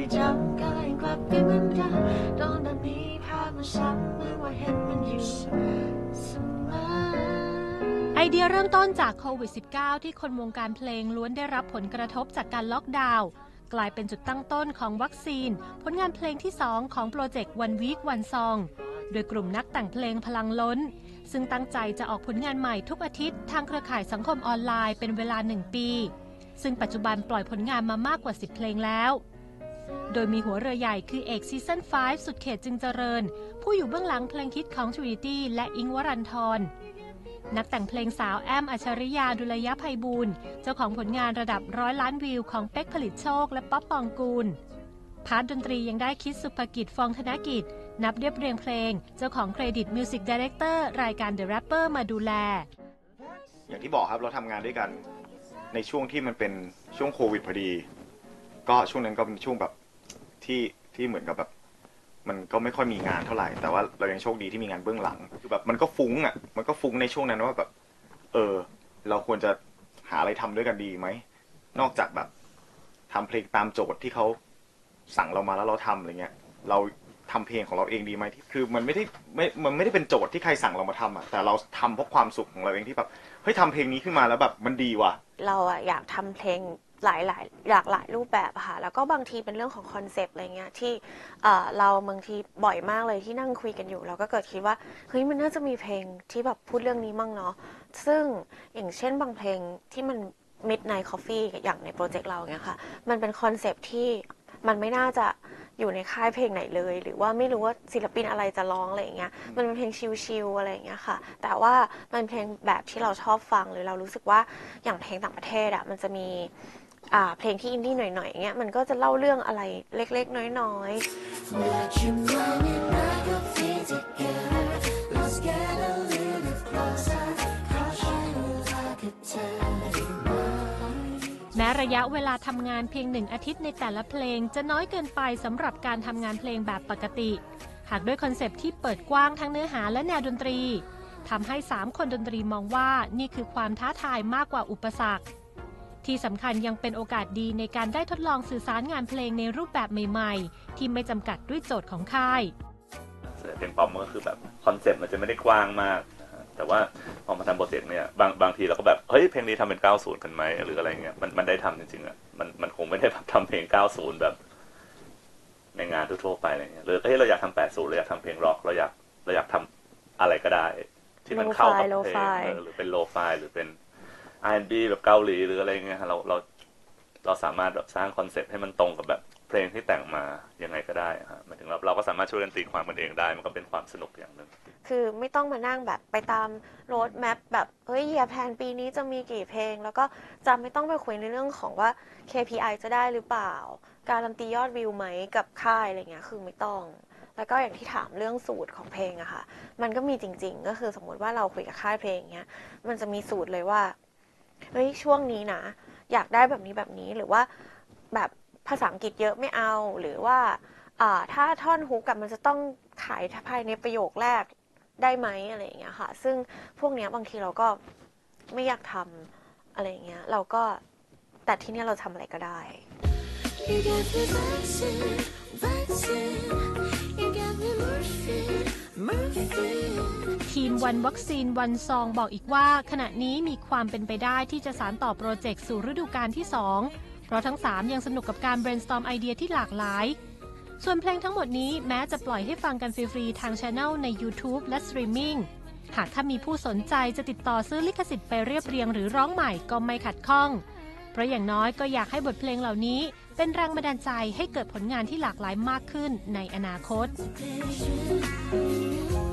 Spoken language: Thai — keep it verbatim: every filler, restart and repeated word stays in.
จำก็ยังกลับไปเหมือนกันโดนแบบนี้ภาพมันซ้ำเหมือนว่าเห็นมันอยู่เสมอไอเดียเริ่มต้นจากโควิด สิบเก้า ที่คนวงการเพลงล้วนได้รับผลกระทบจากการล็อกดาวน์กลายเป็นจุดตั้งต้นของวัคซีนผลงานเพลงที่สองของโปรเจกต์ One Week One Song โดยกลุ่มนักแต่งเพลงพลังล้นซึ่งตั้งใจจะออกผลงานใหม่ทุกอาทิตย์ทางเครือข่ายสังคมออนไลน์เป็นเวลาหนึ่งปีซึ่งปัจจุบันปล่อยผลงานมามากกว่าสิบเพลงแล้วโดยมีหัวเรือใหญ่คือเอกซีซั่นห้าสุดเขตจึงเจริญผู้อยู่เบื้องหลังเพลงฮิตของ Trinity และอิงค์วรันธรนักแต่งเพลงสาวแอมอัชริยาดุลยไพบูลย์เจ้าของผลงานระดับร้อยล้านวิวของเป๊กผลิตโชคและป๊อปปองกูลพาร์ทดนตรียังได้คิดสุภกิจฟองธนกิจนับเรียบเรียงเพลงเจ้าของเครดิตมิวสิกไดเรคเตอร์รายการ The Rapper มาดูแลอย่างที่บอกครับเราทำงานด้วยกันในช่วงที่มันเป็นช่วงโควิดพอดีก็ช่วงนั้นก็เป็นช่วงแบบที่ที่เหมือนกับแบบมันก็ไม่ค่อยมีงานเท่าไหร่แต่ว่าเรายังโชคดีที่มีงานเบื้องหลังคือแบบมันก็ฟุ้งอ่ะมันก็ฟุ้งในช่วงนั้นว่าแบบเออเราควรจะหาอะไรทำด้วยกันดีไหมนอกจากแบบทำเพลงตามโจทย์ที่เขาสั่งเรามาแล้วเราทำอะไรเงี้ยเราทำเพลงของเราเองดีไหมคือมันไม่ได้ไม่มันไม่ได้เป็นโจทย์ที่ใครสั่งเรามาทำอ่ะแต่เราทำเพราะความสุขของเราเองที่แบบเฮ้ยทำเพลงนี้ขึ้นมาแล้วแบบมันดีว่ะเราอะอยากทำเพลงหลายหลายหลากหลายรูปแบบค่ะแล้วก็บางทีเป็นเรื่องของคอนเซปต์อะไรเงี้ยที่เอ่อเราบางทีบ่อยมากเลยที่นั่งคุยกันอยู่เราก็เกิดคิดว่าเฮ้ยมันน่าจะมีเพลงที่แบบพูดเรื่องนี้มั่งเนาะซึ่งอย่างเช่นบางเพลงที่มัน Midnight Coffee อย่างในโปรเจกต์เราเงี้ยค่ะมันเป็นคอนเซปต์ที่มันไม่น่าจะอยู่ในค่ายเพลงไหนเลยหรือว่าไม่รู้ว่าศิลปินอะไรจะร้องอะไรอย่างเงี้ยมันเป็นเพลงชิลๆอะไรอย่างเงี้ยค่ะแต่ว่ามันเพลงแบบที่เราชอบฟังหรือเรารู้สึกว่าอย่างเพลงต่างประเทศอ่ะมันจะมีอ่าเพลงที่อินดี้หน่อยๆอย่างเงี้ยมันก็จะเล่าเรื่องอะไรเล็กๆน้อยๆแม้ระยะเวลาทำงานเพียงหนึ่งอาทิตย์ในแต่ละเพลงจะน้อยเกินไปสำหรับการทำงานเพลงแบบปกติหากด้วยคอนเซปต์ที่เปิดกว้างทั้งเนื้อหาและแนวดนตรีทำให้สามคนดนตรีมองว่านี่คือความท้าทายมากกว่าอุปสรรคที่สำคัญยังเป็นโอกาสดีในการได้ทดลองสื่อสารงานเพลงในรูปแบบใหม่ๆที่ไม่จำกัดด้วยโจทย์ของค่ายเพลงป๊อปมันก็คือแบบคอนเซปต์มันจะไม่ได้กว้างมากแต่ว่าพอมาทำโปรเจกต์เนี่ยบางบางทีเราก็แบบเฮ้ยเพลงนี้ทำเป็นเก้าสิบกันไหมหรืออะไรเงี้ยมันมันได้ทำจริงๆอ่ะมันมันคงไม่ได้แบบทำเพลงเก้าสิบแบบในงานทั่วๆไปอะไรเงี้ยหรือเฮ้ยเราอยากทำแปดสิบเราอยากทำเพลงร็อกเราอยากเราอยากทำอะไรก็ได้ที่มันเข้ากับเพลงหรือเป็นโลไฟหรือเป็น อาร์ แอนด์ บี แบบเกาหลีหรืออะไรเงี้ยเราเราเราสามารถแบบสร้างคอนเซ็ปต์ให้มันตรงกับแบบเพลงที่แต่งมายังไงก็ได้ฮะหมายถึงเราเราก็สามารถช่วยกันตีความกันเองได้มันก็เป็นความสนุกอย่างนึงคือไม่ต้องมานั่งแบบไปตามโรดแมปแบบเฮ้ยอย่าแพลนปีนี้จะมีกี่เพลงแล้วก็จะไม่ต้องไปคุยในเรื่องของว่า เค พี ไอ จะได้หรือเปล่าการันตียอดวิวไหมกับค่ายอะไรเงี้ยคือไม่ต้องแล้วก็อย่างที่ถามเรื่องสูตรของเพลงอะค่ะมันก็มีจริงๆก็คือสมมติว่าเราคุยกับค่ายเพลงเงี้ยมันจะมีสูตรเลยว่าเฮ้ยช่วงนี้นะอยากได้แบบนี้แบบนี้หรือว่าแบบภาษาอังกฤษเยอะไม่เอาหรือว่าถ้าท่อนฮุกกับมันจะต้องขายภายในประโยคแรกได้ไหมอะไรอย่างเงี้ยค่ะซึ่งพวกเนี้ยบางทีเราก็ไม่อยากทำอะไรอย่างเงี้ยเราก็แต่ที่นี่เราทำอะไรก็ได้ทีมวันวัคซีนวันซองบอกอีกว่าขณะนี้มีความเป็นไปได้ที่จะสานต่อโปรเจกต์สู่ฤดูกาลที่สองเพราะทั้งสามยังสนุกกับการ brainstorm ไอเดียที่หลากหลายส่วนเพลงทั้งหมดนี้แม้จะปล่อยให้ฟังกันฟรีๆทาง Channel ใน YouTube และสตรีมมิ่งหากถ้ามีผู้สนใจจะติดต่อซื้อลิขสิทธิ์ไปเรียบเรียงหรือร้องใหม่ก็ไม่ขัดข้องเพราะอย่างน้อยก็อยากให้บทเพลงเหล่านี้เป็นแรงบันดาลใจให้เกิดผลงานที่หลากหลายมากขึ้นในอนาคต